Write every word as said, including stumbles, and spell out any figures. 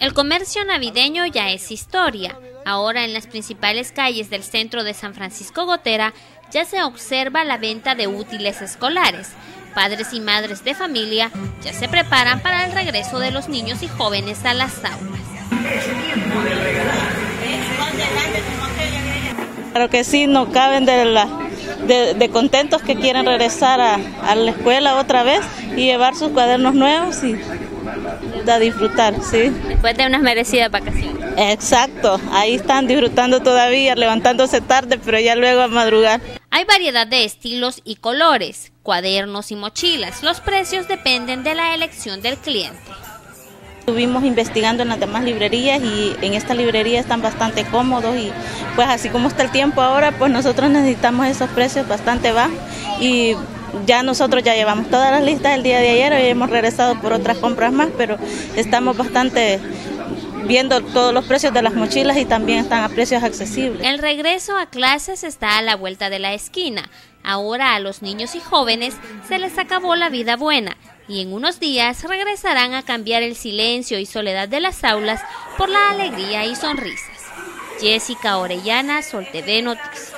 El comercio navideño ya es historia. Ahora en las principales calles del centro de San Francisco Gotera ya se observa la venta de útiles escolares. Padres y madres de familia ya se preparan para el regreso de los niños y jóvenes a las aulas. Claro que sí, no caben de, la, de, de contentos que quieren regresar a, a la escuela otra vez y llevar sus cuadernos nuevos y a disfrutar, sí. Después de unas merecidas vacaciones. Exacto, ahí están disfrutando todavía, levantándose tarde, pero ya luego a madrugar. Hay variedad de estilos y colores, cuadernos y mochilas. Los precios dependen de la elección del cliente. Estuvimos investigando en las demás librerías y en esta librería están bastante cómodos y pues así como está el tiempo ahora, pues nosotros necesitamos esos precios bastante bajos y ya nosotros ya llevamos todas las listas el día de ayer, hoy hemos regresado por otras compras más, pero estamos bastante viendo todos los precios de las mochilas y también están a precios accesibles. El regreso a clases está a la vuelta de la esquina. Ahora a los niños y jóvenes se les acabó la vida buena y en unos días regresarán a cambiar el silencio y soledad de las aulas por la alegría y sonrisas. Jessica Orellana, Sol T V Noticias.